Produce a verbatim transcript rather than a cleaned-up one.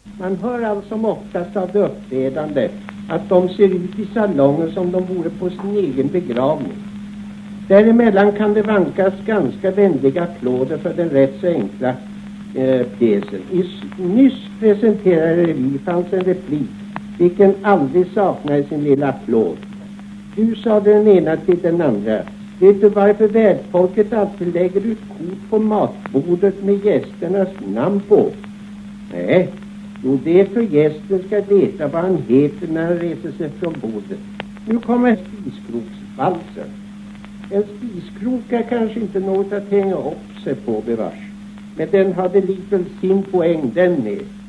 Man hör alltså oftast av de uppträdande att de ser ut i salongen som de vore på sin egen begravning. Däremellan kan det vankas ganska vänliga applåder för den rätt så enkla eh, pjäsen. I nyss presenterade revy fanns en replik vilken aldrig saknade sin lilla applåd. Du, sa den ena till den andra, vet du varför värdfolket alltid lägger ut kort på matbordet med gästernas namn på? Nej, jo, det är för gästen ska veta vad han heter när han reser sig från bordet. Nu kommer spiskroksvalsen. En spiskrok är kanske inte något att hänga upp sig på, bevars. Men den hade likväl sin poäng den med.